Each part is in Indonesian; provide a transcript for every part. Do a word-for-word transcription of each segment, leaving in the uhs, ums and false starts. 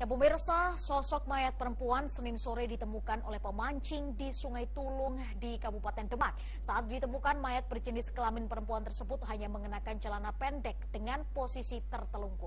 Ya pemirsa, sosok mayat perempuan Senin sore ditemukan oleh pemancing di Sungai Tulung di Kabupaten Demak. Saat ditemukan, mayat berjenis kelamin perempuan tersebut hanya mengenakan celana pendek dengan posisi tertelungkup.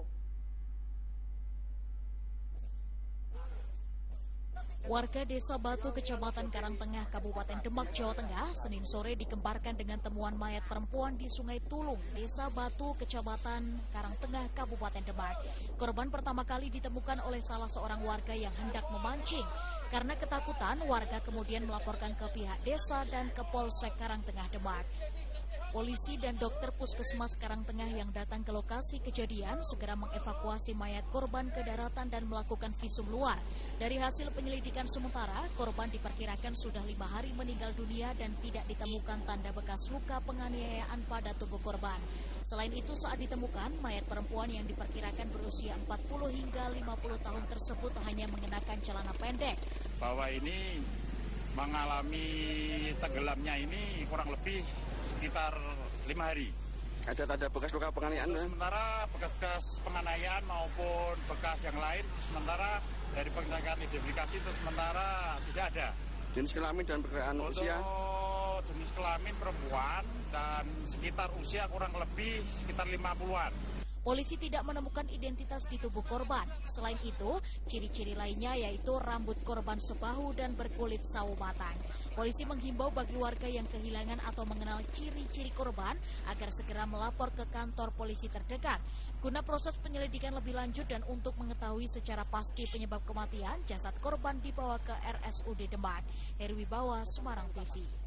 Warga Desa Batu, Kecamatan Karangtengah, Kabupaten Demak, Jawa Tengah, Senin sore dikembarkan dengan temuan mayat perempuan di Sungai Tulung, Desa Batu, Kecamatan Karangtengah, Kabupaten Demak. Korban pertama kali ditemukan oleh salah seorang warga yang hendak memancing. Karena ketakutan, warga kemudian melaporkan ke pihak desa dan ke Polsek Karangtengah Demak. Polisi dan dokter Puskesmas Karangtengah yang datang ke lokasi kejadian segera mengevakuasi mayat korban ke daratan dan melakukan visum luar. Dari hasil penyelidikan sementara, korban diperkirakan sudah lima hari meninggal dunia dan tidak ditemukan tanda bekas luka penganiayaan pada tubuh korban. Selain itu, saat ditemukan, mayat perempuan yang diperkirakan berusia empat puluh hingga lima puluh tahun tersebut hanya mengenakan celana pendek. Bahwa ini mengalami tenggelamnya ini kurang lebih sekitar lima hari. Ada tanda bekas luka penganiayaan? Sementara bekas-bekas penganiayaan maupun bekas yang lain, sementara dari pengecekan identifikasi itu sementara tidak ada. Jenis kelamin dan perkiraan usia? Jenis kelamin perempuan dan sekitar usia kurang lebih sekitar lima puluhan. Polisi tidak menemukan identitas di tubuh korban. Selain itu, ciri-ciri lainnya yaitu rambut korban sebahu dan berkulit sawo matang. Polisi menghimbau bagi warga yang kehilangan atau mengenal ciri-ciri korban agar segera melapor ke kantor polisi terdekat. Guna proses penyelidikan lebih lanjut dan untuk mengetahui secara pasti penyebab kematian, jasad korban dibawa ke R S U D Demak. Herwi Bawa, Semarang T V.